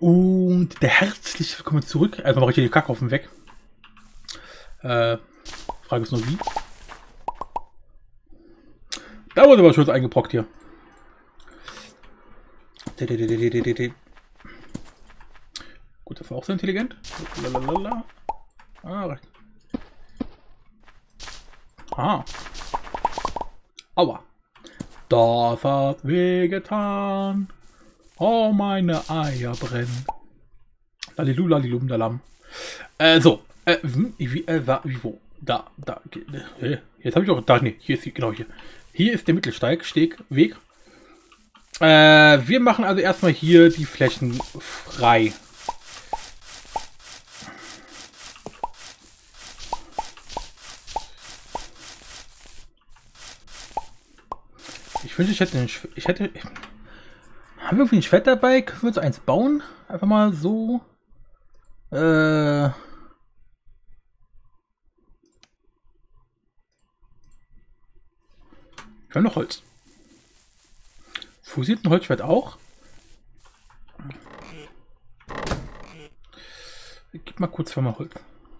Und der herzliche Willkommen zurück. Also mache ich hier die Kackhaufen weg. Frage ist nur wie. Da wurde aber schon eingebrockt hier. Gut, das war auch so intelligent. Lalalala. Ah, recht. Ah. Aua. Das hat wehgetan. Oh, meine Eier brennen. Lalilu, lalilum, dalam. So. Wie, wo? Da. Jetzt habe ich auch. Da, nee, hier ist genau hier. Hier ist der Mittelsteigweg. Wir machen also erstmal hier die Flächen frei. Ich wünsche, ich hätte. Haben wir irgendwie ein Schwert dabei? Können wir uns eins bauen? Einfach mal so. Wir haben noch Holz. Fusiert ein Holzschwert auch? Gib mal kurz mal Holz.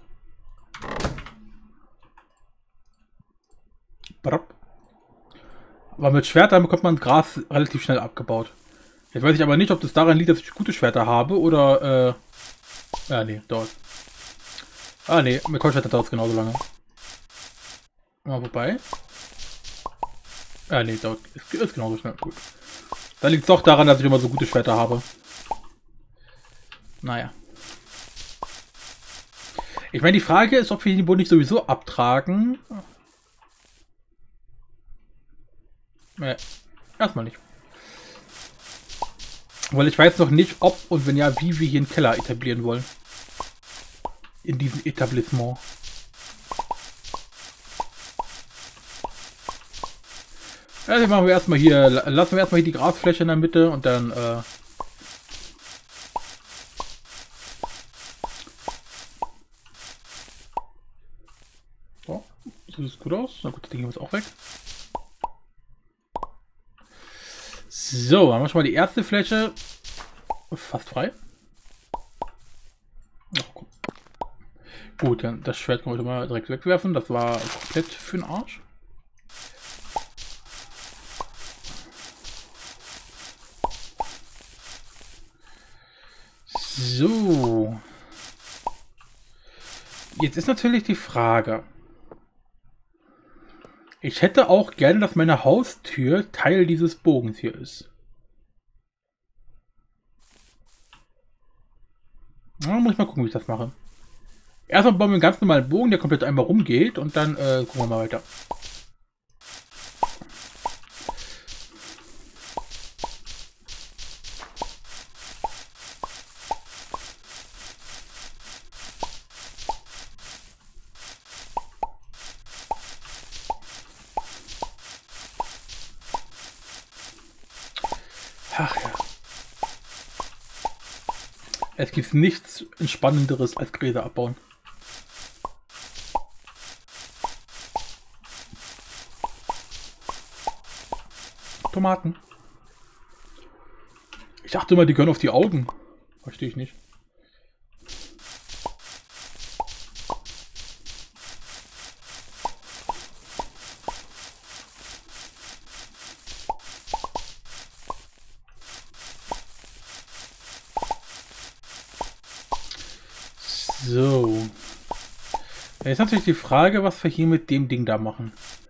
Aber mit Schwertern bekommt man Gras relativ schnell abgebaut. Jetzt weiß ich aber nicht, ob das daran liegt, dass ich gute Schwerter habe oder ja, nee, dauert. Ah, nee, mit Holzschwertern dauert es genauso lange. Mal vorbei. Ja, nee, dauert ist genauso schnell. Gut. Da liegt es doch daran, dass ich immer so gute Schwerter habe. Naja. Ich meine, die Frage ist, ob wir den Boden nicht sowieso abtragen. Nee, erstmal nicht. Weil ich weiß noch nicht, ob und wenn ja, wie wir hier einen Keller etablieren wollen. In diesem Etablissement. Also machen wir erstmal hier, lassen wir erstmal hier die Grasfläche in der Mitte und dann so, sieht es gut aus. Na gut, das Ding ist auch weg. So, haben wir schon mal die erste Fläche fast frei. Oh, gut, dann das Schwert können wir mal direkt wegwerfen. Das war komplett für den Arsch. So. Jetzt ist natürlich die Frage. Ich hätte auch gerne, dass meine Haustür Teil dieses Bogens hier ist. Na, muss ich mal gucken, wie ich das mache. Erstmal bauen wir einen ganz normalen Bogen, der komplett einmal rumgeht und dann gucken wir mal weiter. Ach ja. Es gibt nichts Entspannenderes als Gräser abbauen. Tomaten. Ich dachte immer, die gehören auf die Augen. Verstehe ich nicht. So. Jetzt natürlich die Frage, was wir hier mit dem Ding da machen.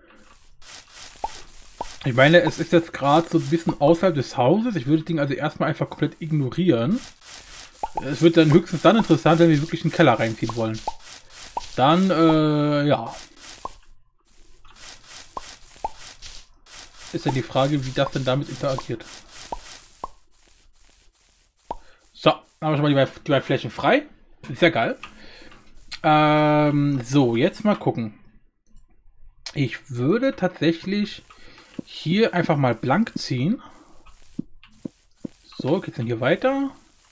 Ich meine, es ist jetzt gerade so ein bisschen außerhalb des Hauses. Ich würde das Ding also erstmal einfach komplett ignorieren. Es wird dann höchstens dann interessant, wenn wir wirklich einen Keller reinziehen wollen. Dann, ja. Ist ja die Frage, wie das denn damit interagiert. So, haben wir schon mal die beiden Flächen frei. Sehr geil. So, jetzt mal gucken. Ich würde tatsächlich hier einfach mal blank ziehen. So, geht's dann hier weiter?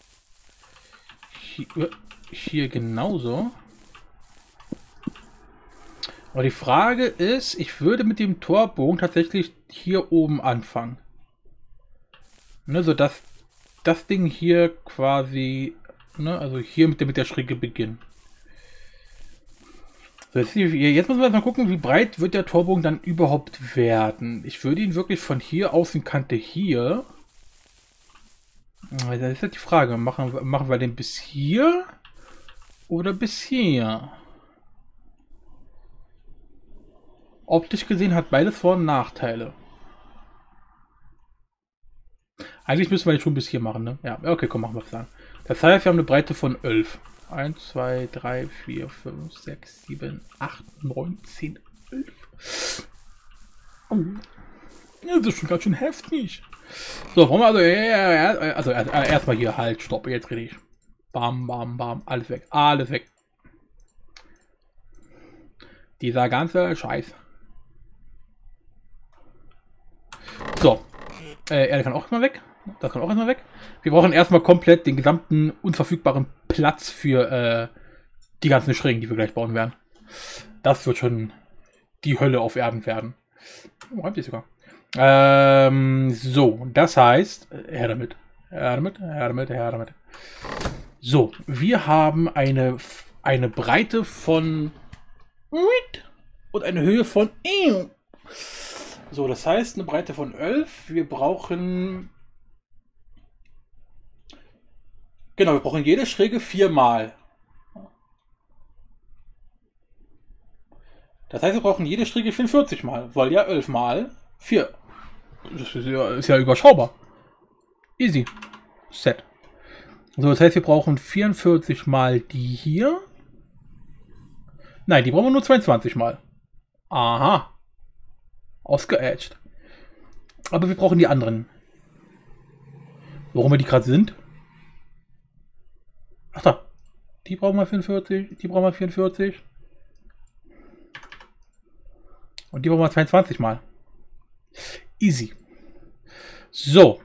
Hier genauso. Aber die Frage ist, ich würde mit dem Torbogen tatsächlich hier oben anfangen. Ne, sodass das Ding hier quasi, ne, also hier mit der Schräge beginnen. So, jetzt müssen wir mal gucken, wie breit wird der Torbogen dann überhaupt werden. Ich würde ihn wirklich von hier Außenkante hier. Das ist halt die Frage, machen wir den bis hier oder bis hier? Optisch gesehen hat beides Vor- und Nachteile. Eigentlich müssen wir den schon bis hier machen, ne? Ja, okay, komm, machen wir es dann. Das heißt, wir haben eine Breite von 11. 1, 2, 3, 4, 5, 6, 7, 8, 9, 10, 11. Oh. Das ist schon ganz schön heftig. So, wollen wir also erstmal hier halt, stopp, jetzt rede ich. Bam, bam, bam, alles weg, alles weg. Dieser ganze Scheiß. So, Erde kann auch erstmal weg. Das kann auch erstmal weg. Wir brauchen erstmal komplett den gesamten unverfügbaren Platz für die ganzen Schrägen, die wir gleich bauen werden. Das wird schon die Hölle auf Erden werden. Oh, hab ich sogar. So, das heißt, her damit. Her damit, her damit, her damit. So, wir haben eine Breite von und eine Höhe von so, das heißt eine Breite von 11. Wir brauchen genau, wir brauchen jede Schräge 4-mal. Das heißt, wir brauchen jede Schräge 44 Mal, weil ja 11 Mal 4. Das ist ja überschaubar. Easy. Set. So, das heißt, wir brauchen 44 Mal die hier. Nein, die brauchen wir nur 22 Mal. Aha. Ausgeätscht. Aber wir brauchen die anderen. Warum wir die gerade sind? Ach da. Die brauchen wir 44. Die brauchen wir 44. Und die brauchen wir 22 Mal. Easy. So.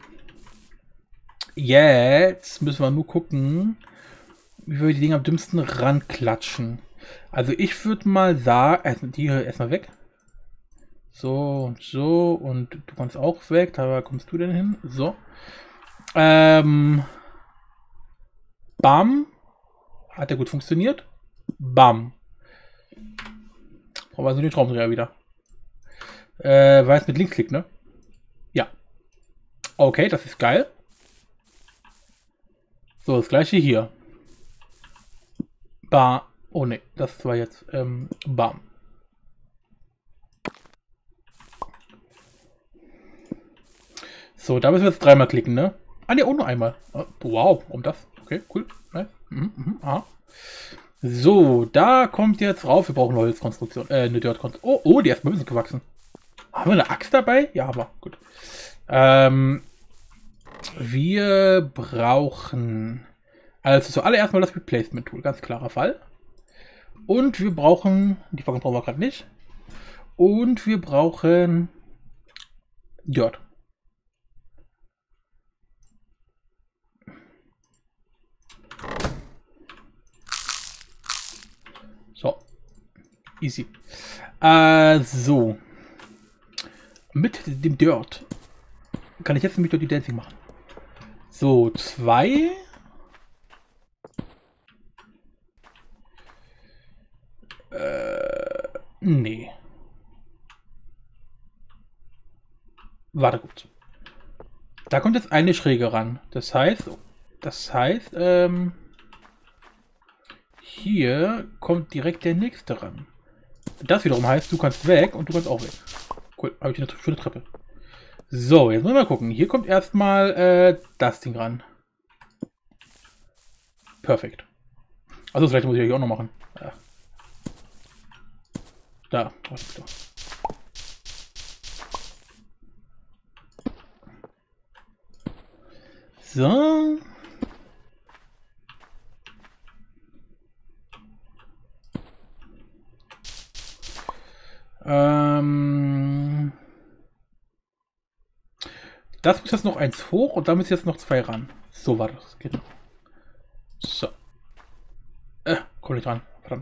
Jetzt müssen wir nur gucken, wie wir die Dinger am dümmsten ranklatschen. Also ich würde mal sagen, die hier erstmal weg. So und so. Und du kommst auch weg. Da kommst du denn hin? So. Bam. Hat ja gut funktioniert. Bam. Brauchen wir also den Schraubendreher wieder. Weiß mit Linksklick, ne? Ja. Okay, das ist geil. So, das gleiche hier. Oh ne, das war jetzt bam. So, da müssen wir jetzt dreimal klicken, ne? Ah ne, auch nur einmal. Oh, wow, warum das? Okay, cool. Nice. Aha. So, da kommt jetzt rauf. Wir brauchen eine Holzkonstruktion. Eine Dirt-Konstruktion. Oh, die erstmal sind gewachsen. Haben wir eine Axt dabei? Ja, aber gut. Wir brauchen also zuallererst mal das Replacement-Tool. Ganz klarer Fall. Und wir brauchen, die Fackel brauchen wir gerade nicht. Und wir brauchen Dirt. So. Easy. So. Mit dem Dirt kann ich jetzt nämlich Dirty Dancing machen. So, 2. Nee. Warte gut. Da kommt jetzt eine Schräge ran. Das heißt, hier kommt direkt der nächste ran. Das wiederum heißt, du kannst weg und du kannst auch weg. Cool, habe ich eine schöne Treppe. So, jetzt müssen wir mal gucken. Hier kommt erstmal das Ding ran. Perfekt. Also vielleicht muss ich hier auch noch machen. Ja. Da. So. Das muss jetzt noch eins hoch und da müssen jetzt noch 2 ran. So war das, genau. So. Komm nicht ran. Verdammt.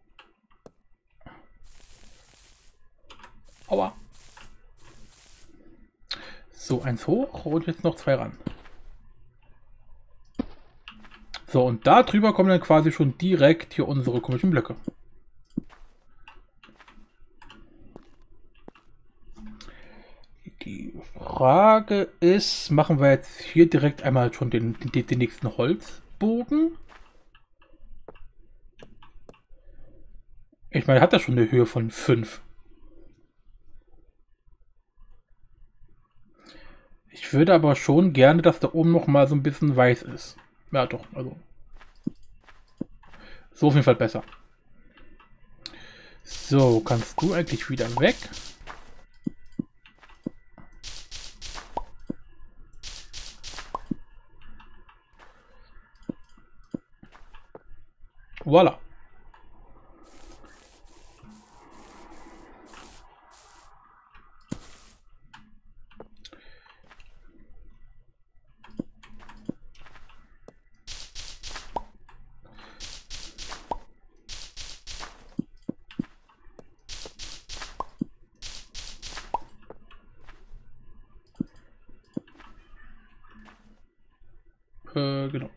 Aua. So, eins hoch und jetzt noch 2 ran. So, und da drüber kommen dann quasi schon direkt hier unsere komischen Blöcke. Die Frage ist, machen wir jetzt hier direkt einmal schon den nächsten Holzbogen? Ich meine, hat er schon eine Höhe von 5. Ich würde aber schon gerne, dass da oben noch mal so ein bisschen weiß ist. Ja, doch, also. So auf jeden Fall besser. So, kannst du eigentlich wieder weg? Voila. Genau.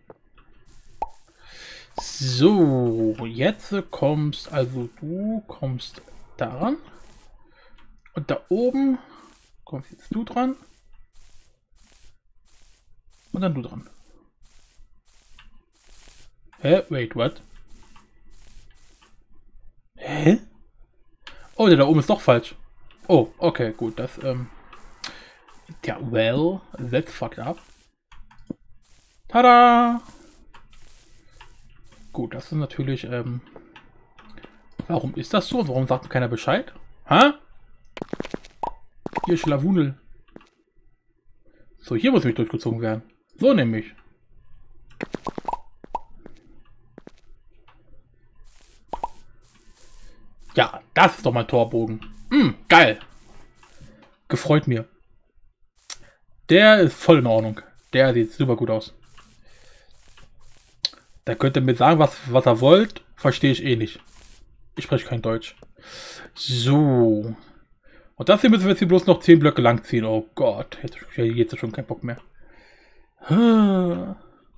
So, jetzt kommst, also du kommst daran. Und da oben kommst jetzt du dran. Und dann du dran. Hä? Wait, what? Hä? Oh, der da oben ist doch falsch. Oh, okay, gut, das, ja, well, that's fucked up. Tada! Gut, das ist natürlich, warum ist das so? Warum sagt keiner Bescheid? Hä? Hier, Schlawunel. So, hier muss mich durchgezogen werden. So nämlich. Ja, das ist doch mal Torbogen. Geil. Gefreut mir. Der ist voll in Ordnung. Der sieht super gut aus. Da könnt ihr mir sagen, was ihr wollt. Verstehe ich eh nicht. Ich spreche kein Deutsch. So. Und das hier müssen wir jetzt hier bloß noch 10 Blöcke lang ziehen. Oh Gott. Jetzt schon kein Bock mehr. Vor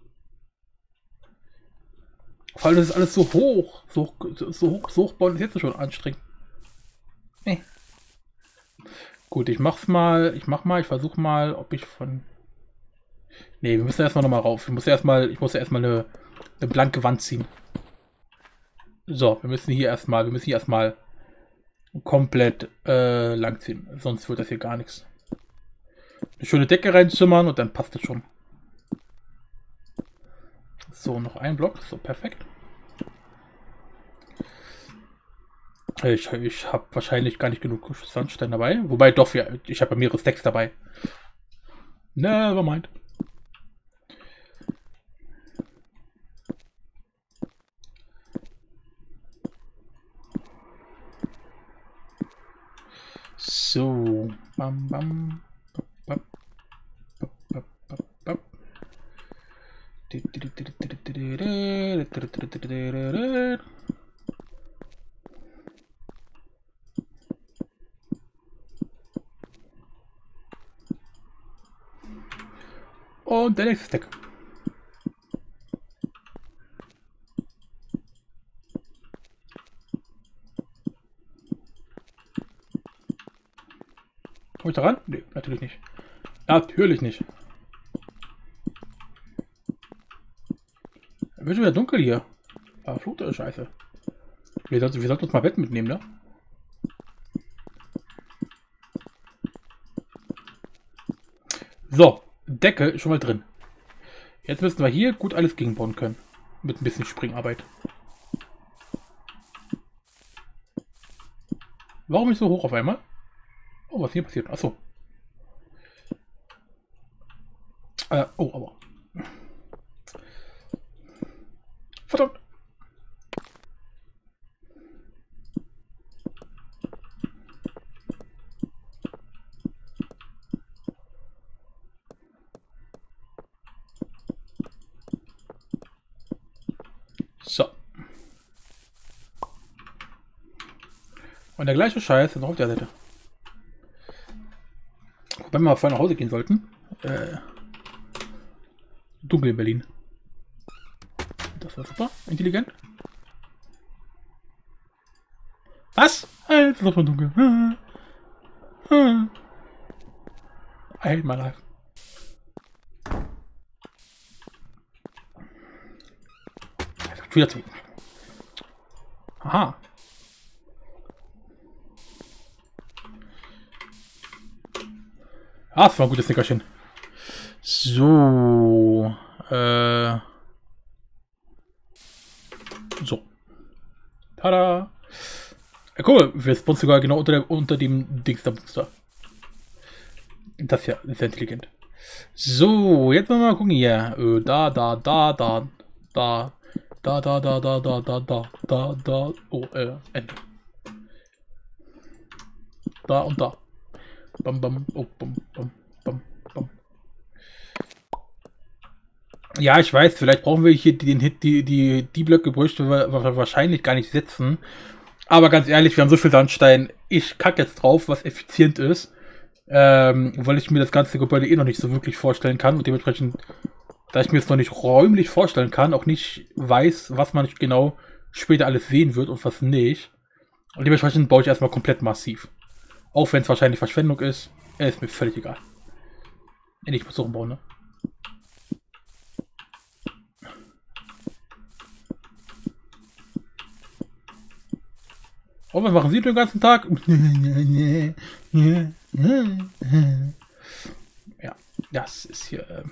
allem das ist alles so hoch. So hochbauen ist jetzt schon anstrengend. Gut, ich mach's mal. Ich versuche mal, ob ich von. Nee, wir müssen erstmal nochmal rauf. Ich muss ja erstmal eine blanke Wand ziehen. So, wir müssen hier erstmal komplett lang ziehen. Sonst wird das hier gar nichts. Eine schöne Decke reinzimmern und dann passt das schon. So, noch ein Block. So, perfekt. Ich habe wahrscheinlich gar nicht genug Sandstein dabei. Wobei doch, ja, ich habe mehrere Stacks dabei. Never mind. So. Bam, bam. Bap, bap, bap, bap, bap. Und der nächste Stack. Komme ich da ran? Nee, natürlich nicht. Natürlich nicht. Wird schon wieder dunkel hier. Verfluchte Scheiße. Wir sollten uns mal Bett mitnehmen, ne? So, Decke ist schon mal drin. Jetzt müssen wir hier gut alles gegenbauen können. Mit ein bisschen Springarbeit. Warum nicht so hoch auf einmal? Oh, was ist hier passiert? Achso. Oh, aber. Verdammt. So. Und der gleiche Scheiß ist noch auf der Seite. Wobei wir mal vorher nach Hause gehen sollten. Dunkel in Berlin. Das war super. Intelligent. Was? Alter, das war dunkel. I hate my life. Wieder zu. Aha. Ah, das war ein gutes Nickerchen. So. So. Tada. Ja, cool. Wir spawnen sogar genau unter dem Dings da Booster. Das hier ist sehr intelligent. So, jetzt mal gucken hier. Da. Oh, Ende. Da und da. Bam, bam, oh, bam, bam, bam, bam. Ja, ich weiß, vielleicht brauchen wir hier die Blöcke Brüste wahrscheinlich gar nicht setzen. Aber ganz ehrlich, wir haben so viel Sandstein. Ich kacke jetzt drauf, was effizient ist. Weil ich mir das ganze Gebäude eh noch nicht so wirklich vorstellen kann. Und dementsprechend, da ich mir es noch nicht räumlich vorstellen kann, auch nicht weiß, was man genau später alles sehen wird und was nicht. Und dementsprechend baue ich erstmal komplett massiv. Auch wenn es wahrscheinlich Verschwendung ist mir völlig egal. Ich muss so umbauen, ne? Oh, was machen Sie den ganzen Tag? Ja, das ist hier...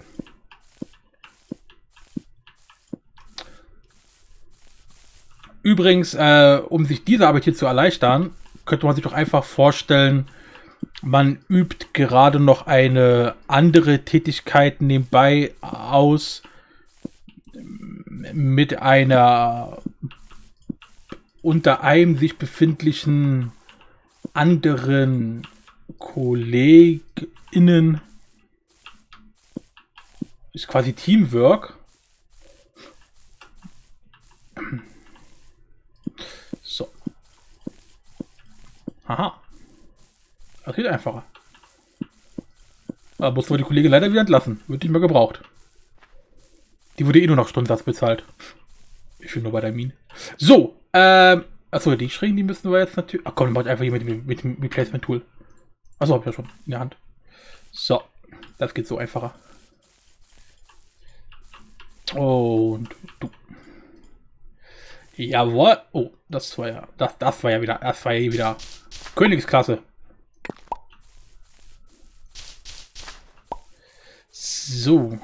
Übrigens, um sich diese Arbeit hier zu erleichtern, könnte man sich doch einfach vorstellen, man übt gerade noch eine andere Tätigkeit nebenbei aus mit einer unter einem sich befindlichen anderen KollegInnen. Ist quasi Teamwork. So. Aha. Das geht einfacher. Aber mussten wir die Kollegin leider wieder entlassen. Wird nicht mehr gebraucht. Die wurde eh nur nach Stundensatz bezahlt. Ich bin nur bei der Mine. So, achso, die Schrägen, die müssen wir jetzt natürlich... Ach komm, dann mach ich einfach hier mit dem Replacement-Tool. Achso, hab ich ja schon in der Hand. So, das geht so einfacher. Und du. Jawohl. Oh, das war ja... Das war ja wieder Königsklasse. So.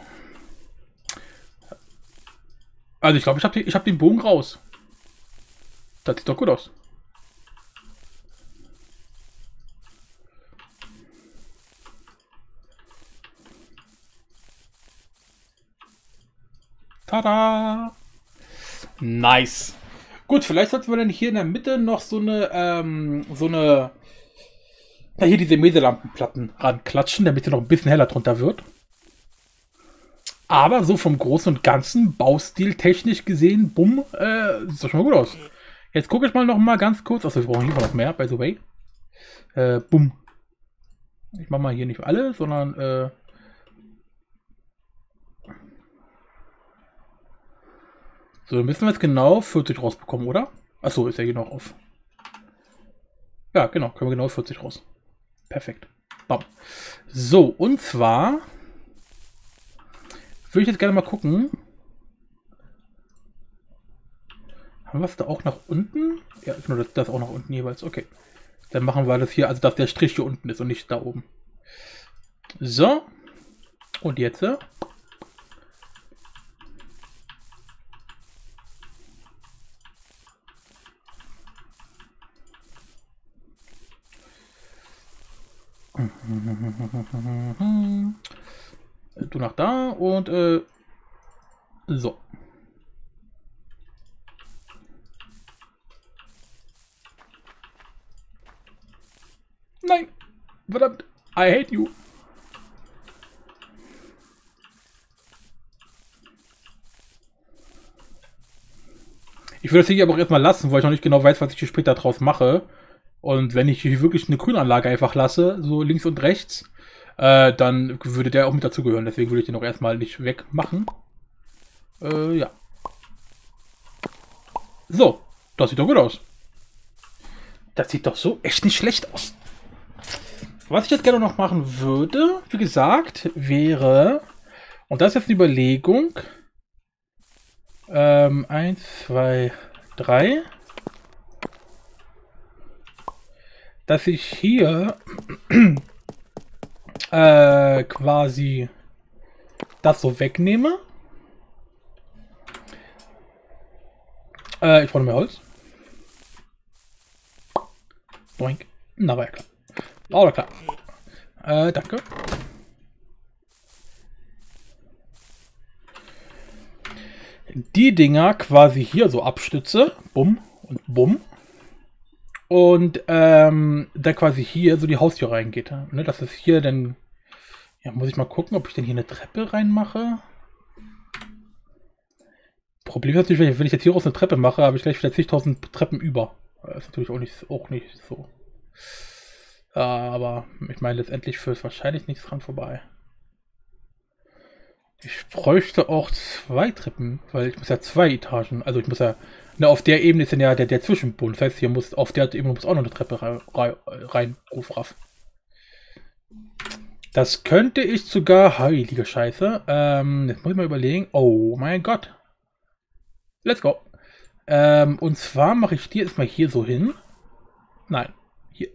Also ich glaube, ich hab den Bogen raus. Das sieht doch gut aus. Tada! Nice. Gut, vielleicht sollten wir dann hier in der Mitte noch so eine, hier diese Meselampenplatten ranklatschen, damit sie noch ein bisschen heller drunter wird. Aber so vom Großen und Ganzen, Baustil technisch gesehen, bumm, sieht doch schon mal gut aus. Jetzt gucke ich mal noch mal ganz kurz. Achso, wir brauchen hier noch mehr, by the way. Bumm. Ich mache mal hier nicht alle, sondern so, dann müssen wir jetzt genau 40 rausbekommen, oder? Achso, ist ja hier noch auf. Ja, genau, können wir genau 40 raus. Perfekt. Bam. So, und zwar würde ich jetzt gerne mal gucken. Haben wir es da auch nach unten? Ja, genau, das auch nach unten jeweils. Okay. Dann machen wir das hier, also dass der Strich hier unten ist und nicht da oben. So. Und jetzt. Du nach da und so. Nein! Verdammt! I hate you! Ich würde das hier aber auch erstmal lassen, weil ich noch nicht genau weiß, was ich hier später draus mache. Und wenn ich hier wirklich eine Grünanlage einfach lasse, so links und rechts, dann würde der auch mit dazugehören. Deswegen würde ich den auch erstmal nicht wegmachen. Ja. So, das sieht doch gut aus. Das sieht doch so echt nicht schlecht aus. Was ich jetzt gerne noch machen würde, wie gesagt, wäre, und das ist jetzt eine Überlegung, 1, 2, 3, dass ich hier quasi das so wegnehme. Ich brauche mehr Holz. Doink. Na, war ja klar. War klar. Danke. Die Dinger quasi hier so abstütze. Bumm und bumm. Und da quasi hier so die Haustür reingeht. Ne, das ist hier dann. Ja, muss ich mal gucken, ob ich denn hier eine Treppe reinmache. Problem ist natürlich, wenn ich jetzt hier raus eine Treppe mache, habe ich gleich wieder zigtausend Treppen über. Das ist natürlich auch nicht so. Aber ich meine, letztendlich führt wahrscheinlich nichts dran vorbei. Ich bräuchte auch 2 Treppen, weil ich muss ja 2 Etagen. Also ich muss ja. Ne, auf der Ebene ist dann ja der Zwischenbund. Das heißt, hier muss auf der Ebene muss auch noch eine Treppe rein, Rufraff. Das könnte ich sogar. Heilige Scheiße. Jetzt muss ich mal überlegen. Oh mein Gott. Let's go. Und zwar mache ich die jetzt mal hier so hin. Nein. Hier.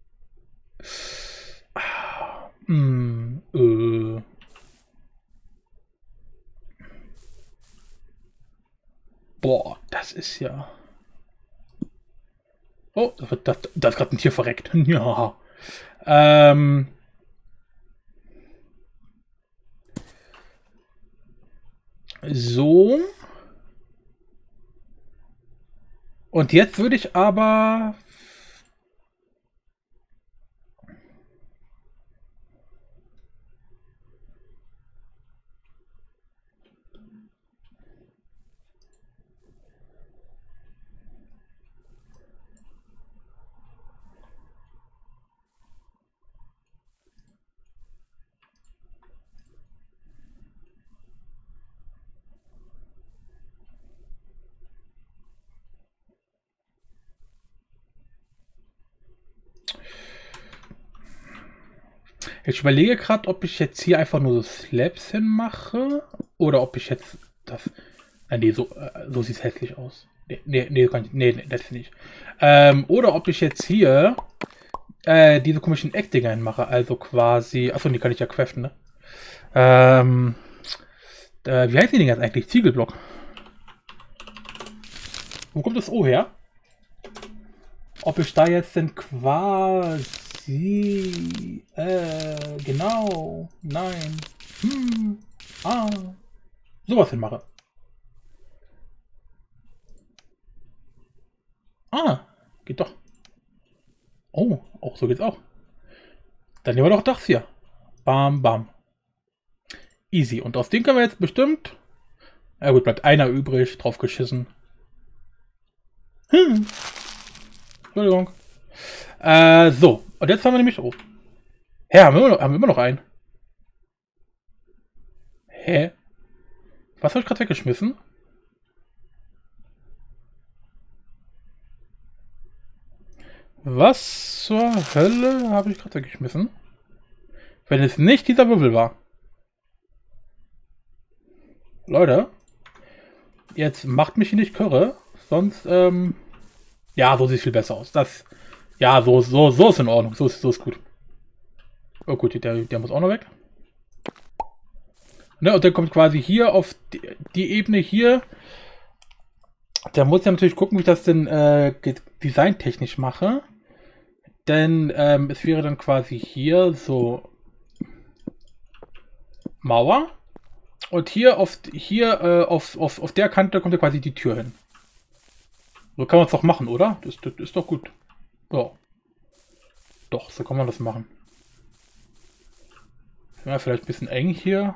Boah, das ist ja. Oh, da ist gerade ein Tier verreckt. Ja. So. Und jetzt würde ich aber. Ich überlege gerade, ob ich jetzt hier einfach nur so Slabs hinmache. Oder ob ich jetzt das. Nee, so sieht es hässlich aus. Nee, das nicht. Oder ob ich jetzt hier diese komischen Eckdinger hinmache. Also quasi. Achso, die kann ich ja craften, ne? Wie heißt die Dinger jetzt eigentlich? Ziegelblock. Wo kommt das O her? Ob ich da jetzt denn quasi. Genau. Nein. Sowas hinmache. Geht doch. Oh, auch so geht's auch. Dann nehmen wir doch das hier. Bam, bam. Easy. Und aus dem können wir jetzt bestimmt. Ja gut, bleibt einer übrig. Drauf geschissen. Entschuldigung. So. Und jetzt haben wir nämlich. Oh. Hä, haben wir immer noch einen? Hä? Was habe ich gerade weggeschmissen? Was zur Hölle habe ich gerade weggeschmissen? Wenn es nicht dieser Würfel war. Leute. Jetzt macht mich nicht Körre. Sonst, ja, so sieht es viel besser aus. Das. Ja, so ist in Ordnung. So ist gut. Oh gut, der muss auch noch weg. Ne, und der kommt quasi hier auf die Ebene hier. Der muss ja natürlich gucken, wie ich das denn designtechnisch mache. Denn es wäre dann quasi hier so Mauer. Und hier auf der Kante kommt ja quasi die Tür hin. So kann man es doch machen, oder? Das ist doch gut. Ja. Doch, so kann man das machen. Ja, vielleicht ein bisschen eng hier.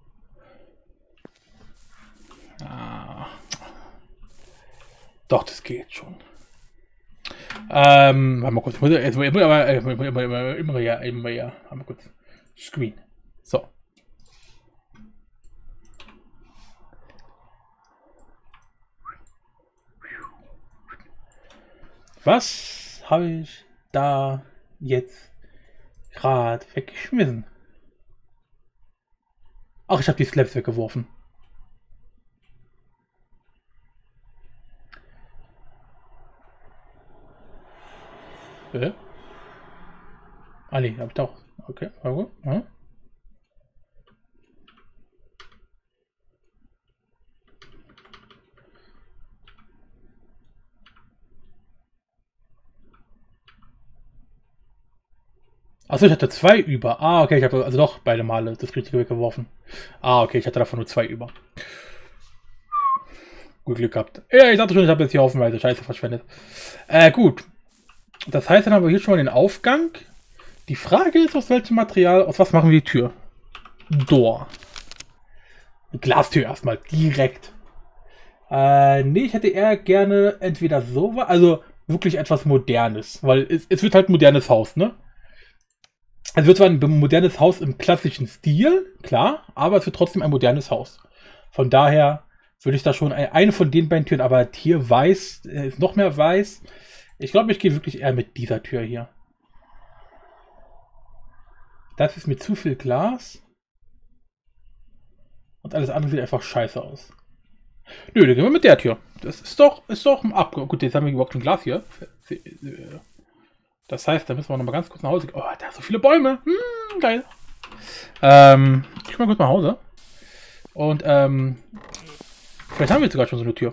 Doch, das geht schon. Warte mal kurz. Immer ja. Warte mal kurz. Screen. So. Was habe ich da jetzt gerade weggeschmissen? Ach, ich habe die Slabs weggeworfen. Ah ne, hab ich doch. Okay, gut. Ja. Achso, ich hatte 2 über. Ah, okay, ich habe also doch beide Male das Richtige weggeworfen. Ah, okay, ich hatte davon nur 2 über. Gut Glück gehabt. Ja, ich dachte schon, ich habe jetzt hier haufenweise Scheiße verschwendet. Gut. Das heißt, dann haben wir hier schon mal den Aufgang. Die Frage ist, aus welchem Material, aus was machen wir die Tür? Door. Glastür erstmal, direkt. Nee, ich hätte eher gerne entweder so, also wirklich etwas Modernes, weil es wird halt ein modernes Haus, ne? Es wird zwar ein modernes Haus im klassischen Stil, klar, aber es wird trotzdem ein modernes Haus. Von daher würde ich da schon eine von den beiden Türen, aber hier weiß, ist noch mehr weiß. Ich glaube, ich gehe wirklich eher mit dieser Tür hier. Das ist mir zu viel Glas. Und alles andere sieht einfach scheiße aus. Nö, dann gehen wir mit der Tür. Das ist doch ein Abgang. Gut, jetzt haben wir überhaupt ein Glas hier. Das heißt, da müssen wir noch mal ganz kurz nach Hause gehen. Oh, da sind so viele Bäume. Geil. Ich mal kurz nach Hause. Und, vielleicht haben wir jetzt sogar schon so eine Tür.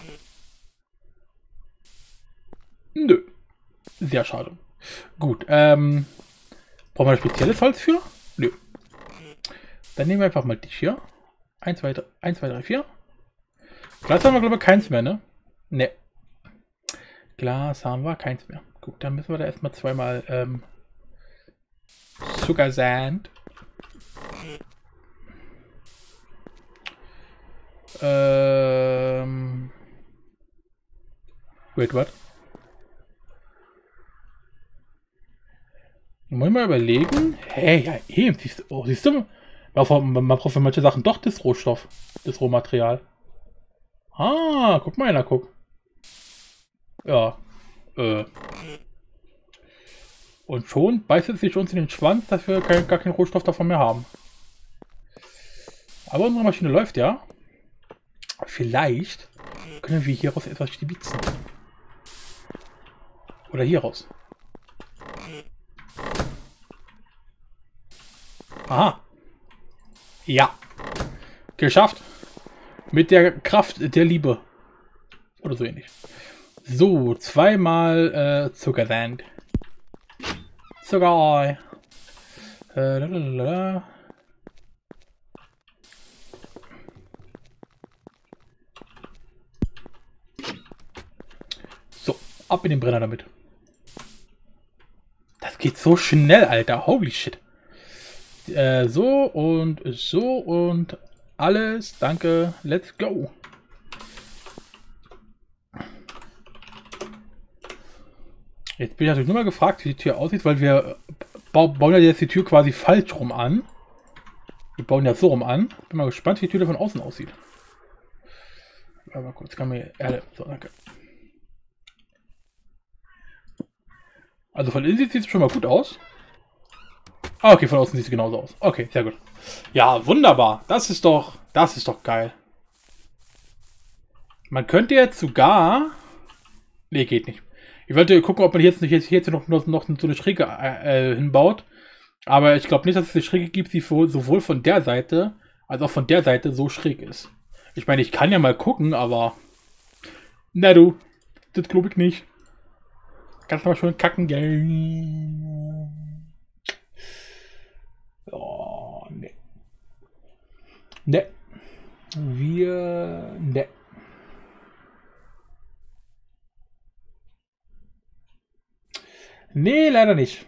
Nö. Sehr schade. Gut, brauchen wir ein spezielles Holz für? Nö. Dann nehmen wir einfach mal dich hier. 1, 2, 3, 4. Glas haben wir, glaube ich, keins mehr, ne? Ne. Glas haben wir keins mehr. Gut, dann müssen wir da erstmal zweimal Sugar Sand. Wait, what? Muss ich mal überlegen. Hey, ja, eben. Siehst du? Man braucht für manche Sachen doch das Rohstoff. Das Rohmaterial. Ah, guck mal einer, guck. Ja. Und schon beißt es sich uns in den Schwanz, dass wir gar keinen Rohstoff davon mehr haben. Aber unsere Maschine läuft ja. Vielleicht können wir hieraus etwas stibitzen. Oder hieraus. Aha. Ja. Geschafft. Mit der Kraft der Liebe. Oder so ähnlich. So, zweimal Zuckersand. Zuckerei. So, ab in den Brenner damit. Das geht so schnell, Alter. Holy shit. So und alles. Danke. Let's go. Jetzt bin ich natürlich nur mal gefragt, wie die Tür aussieht, weil wir bauen ja jetzt die Tür quasi falsch rum an. Wir bauen ja so rum an. Bin mal gespannt, wie die Tür von außen aussieht. Aber kurz, kann man hier Erde. So, danke. Also von innen sieht es schon mal gut aus. Ah, okay, von außen sieht es genauso aus. Okay, sehr gut. Ja, wunderbar. Das ist doch geil. Man könnte jetzt sogar... Nee, geht nicht. Ich wollte gucken, ob man jetzt noch so eine Schräge hinbaut. Aber ich glaube nicht, dass es eine Schräge gibt, die sowohl von der Seite als auch von der Seite so schräg ist. Ich meine, ich kann ja mal gucken, aber... Na du, das glaube ich nicht. Kannst du mal schön kacken gehen. Oh, ne. Ne. Ne. Nee, leider nicht.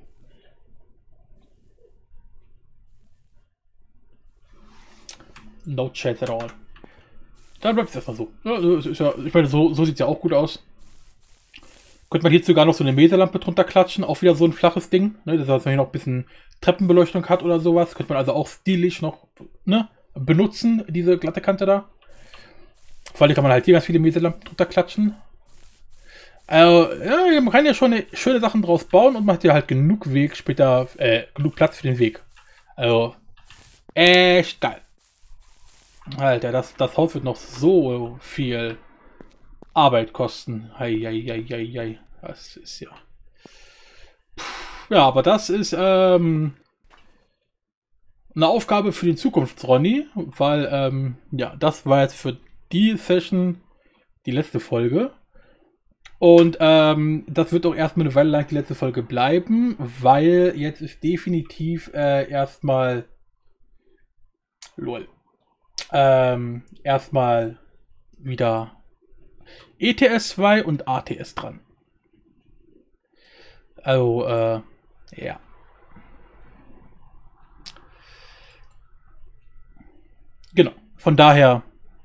No chance at all. Dann bleibt es erstmal so. Ja, ich meine, so sieht es ja auch gut aus. Könnte man hier sogar noch so eine Meterlampe drunter klatschen. Auch wieder so ein flaches Ding. Ne, dass man hier noch ein bisschen Treppenbeleuchtung hat oder sowas. Könnte man also auch stilisch noch benutzen, diese glatte Kante da. Vor allem kann man halt hier ganz viele Meterlampen drunter klatschen. Ja, man kann ja schon schöne Sachen draus bauen und macht ja halt genug Weg später, genug Platz für den Weg. Also, echt geil. Alter, das Haus wird noch so viel Arbeit kosten. Hei. Das ist ja. Ja, aber das ist eine Aufgabe für die Zukunft, Ronny, weil ja, das war jetzt für die Session die letzte Folge. Und das wird auch erstmal eine Weile lang die letzte Folge bleiben, weil jetzt ist definitiv erstmal lol. Erstmal wieder ETS 2 und ATS dran. Also, ja. Genau. Von daher,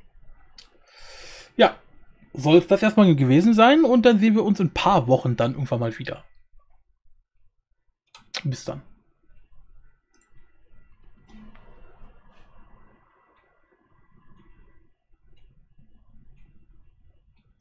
ja, soll es das erstmal gewesen sein und dann sehen wir uns in ein paar Wochen dann irgendwann mal wieder. Bis dann.